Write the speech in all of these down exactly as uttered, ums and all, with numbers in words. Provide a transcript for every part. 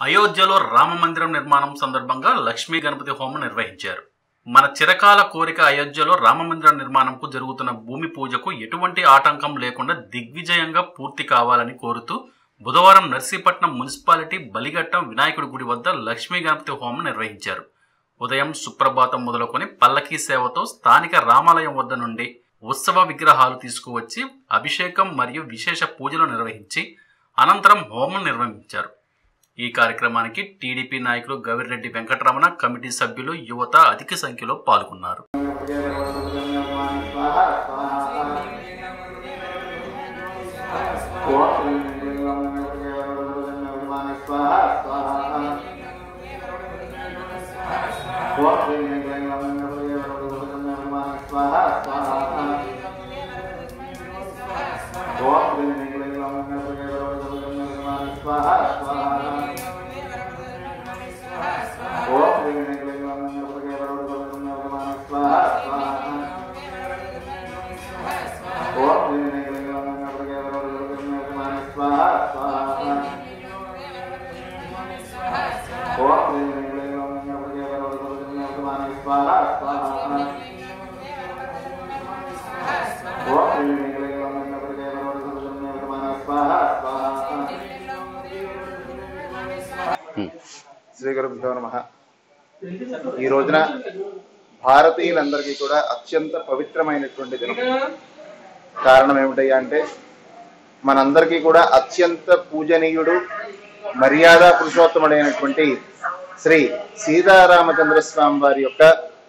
అయోధ్యలో రామ మందిరం నిర్మాణం సందర్భంగా లక్ష్మీ గణపతి హోమం నిర్వహించారు. మన చిరకాల కోరిక అయోధ్యలో రామ మందిరం నిర్మాణంకు జరుగుతున్న భూమి పూజకు ఎటువంటి ఆటంకం లేకుండా దిగ్విజయంగా పూర్తి కావాలని కోరుతూ బుధవారం నర్సీపట్నం మున్సిపాలిటీ బలిఘట్టం వినాయకుడి గుడి వద్ద లక్ష్మీ గణపతి హోమం నిర్వహించారు. ఉదయం సుప్రభాతం మొదలుకొని పల్లకీ సేవతో స్థానిక రామాలయం వద్ద నుండి ఉత్సవ విగ్రహాలు తీసుకువచ్చి అభిషేకం మరియు విశేష పూజలు నిర్వహించి అనంతరం హోమం నిర్వహించారు. ఈ కార్యక్రమానికి టీడీపీ నాయకులు గవిరెడ్డి వెంకటరమణ, కమిటీ సభ్యులు, యువత అధిక సంఖ్యలో పాల్గొన్నారు. శ్రీ గురుభ్యో నమః. ఈ రోజున భారతీయులందరికీ కూడా అత్యంత పవిత్రమైనటువంటి దినం. కారణం ఏమిటయ్యా అంటే మనందరికీ కూడా అత్యంత పూజనీయుడు, మర్యాద పురుషోత్తముడైనటువంటి శ్రీ సీతారామచంద్ర స్వామి వారి యొక్క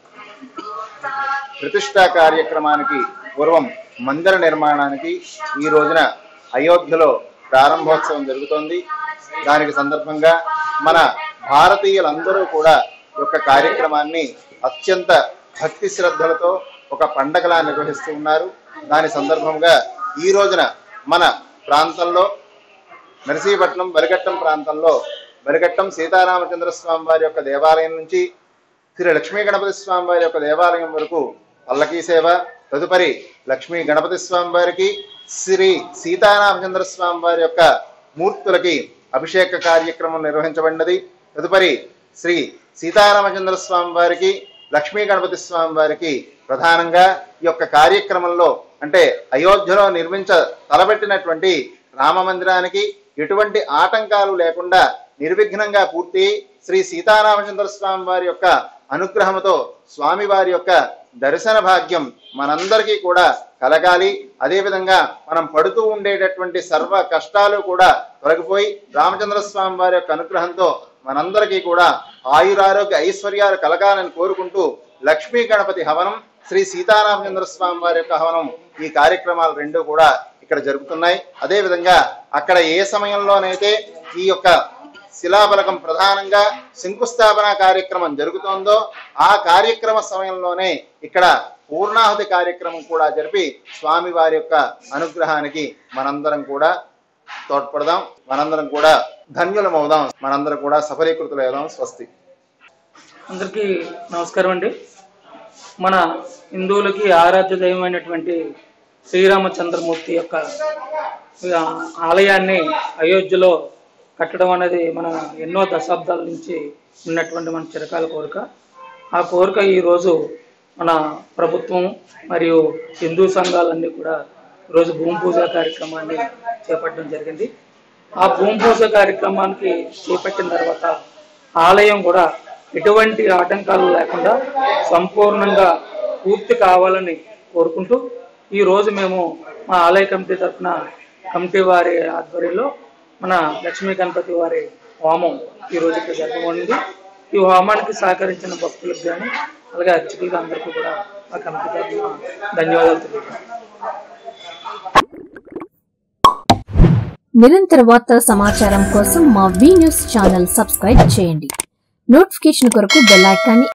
ప్రతిష్టా కార్యక్రమానికి పూర్వం మందిర నిర్మాణానికి ఈ రోజున అయోధ్యలో ప్రారంభోత్సవం జరుగుతోంది. దానికి సందర్భంగా మన భారతీయులందరూ కూడా యొక్క కార్యక్రమాన్ని అత్యంత భక్తి శ్రద్ధలతో ఒక పండగలా నిర్వహిస్తూ ఉన్నారు. దాని సందర్భంగా ఈ రోజున మన ప్రాంతంలో నర్సీపట్నం బలిఘట్టం ప్రాంతంలో బలిఘట్టం సీతారామచంద్ర స్వామి వారి యొక్క దేవాలయం నుంచి శ్రీ లక్ష్మీ గణపతి స్వామి వారి యొక్క దేవాలయం వరకు పల్లకీ సేవ, తదుపరి లక్ష్మీ గణపతి స్వామి వారికి శ్రీ సీతారామచంద్ర స్వామి వారి యొక్క మూర్తులకి అభిషేక కార్యక్రమం నిర్వహించబడినది. తదుపరి శ్రీ సీతారామచంద్ర స్వామి వారికి, లక్ష్మీ గణపతి స్వామి వారికి ప్రధానంగా ఈ యొక్క కార్యక్రమంలో అంటే అయోధ్యలో నిర్మించ తలబెట్టినటువంటి రామ మందిరానికి ఎటువంటి ఆటంకాలు లేకుండా నిర్విఘ్నంగా పూర్తి శ్రీ సీతారామచంద్ర స్వామి వారి యొక్క అనుగ్రహంతో స్వామి వారి యొక్క దర్శన భాగ్యం మనందరికీ కూడా కలగాలి. అదేవిధంగా మనం పడుతూ ఉండేటటువంటి సర్వ కష్టాలు కూడా తొలగిపోయి రామచంద్ర స్వామి వారి యొక్క అనుగ్రహంతో మనందరికీ కూడా ఆయురారోగ్య ఐశ్వర్యాలు కలగాలని కోరుకుంటూ లక్ష్మీ గణపతి హవనం, శ్రీ సీతారామచంద్ర స్వామి వారి యొక్క హవనం, ఈ కార్యక్రమాలు రెండు కూడా ఇక్కడ జరుగుతున్నాయి. అదేవిధంగా అక్కడ ఏ సమయంలోనైతే ఈ యొక్క శిలాఫలకం ప్రధానంగా శంకుస్థాపన కార్యక్రమం జరుగుతోందో ఆ కార్యక్రమ సమయంలోనే ఇక్కడ పూర్ణాహుతి కార్యక్రమం కూడా జరిపి స్వామి వారి యొక్క అనుగ్రహానికి మనందరం కూడా తోడ్పడదాం, మనందరం కూడా ధన్యులమవుదాం, మనందరం కూడా సఫలీకృతులవుదాం. స్వస్తి. అందరికీ నమస్కారం అండి. మన హిందువులకి ఆరాధ్య దైవమైనటువంటి శ్రీరామచంద్రమూర్తి యొక్క ఆలయాన్ని అయోధ్యలో కట్టడం అనేది మన ఎన్నో దశాబ్దాల నుంచి ఉన్నటువంటి మన చిరకాల కోరిక. ఆ కోరిక ఈరోజు మన ప్రభుత్వం మరియు హిందూ సంఘాలన్నీ కూడా ఈరోజు భూమి పూజ కార్యక్రమాన్ని చేపట్టడం జరిగింది. ఆ భూమి పూజ కార్యక్రమానికి చేపట్టిన తర్వాత ఆలయం కూడా ఎటువంటి ఆటంకాలు లేకుండా సంపూర్ణంగా పూర్తి కావాలని కోరుకుంటూ ఈరోజు మేము మా ఆలయ కమిటీ తరఫున కమిటీ వారి ఆధ్వర్యంలో మన లక్ష్మీ గణపతి వారి హోమం ఈరోజు ఇక్కడ జరగబడింది. ఈ హోమానికి సహకరించిన భక్తులకు కానీ అలాగే అర్చకులకు అందరికీ కూడా ఆ కమిటీ తరఫున ధన్యవాదాలు తెలుపుతున్నాను. నిరంతర వార్తా సమాచారం కోసం మా వి న్యూస్ ఛానల్ సబ్స్క్రైబ్ చేయండి. నోటిఫికేషన్ కొరకు బెల్ ఐకాన్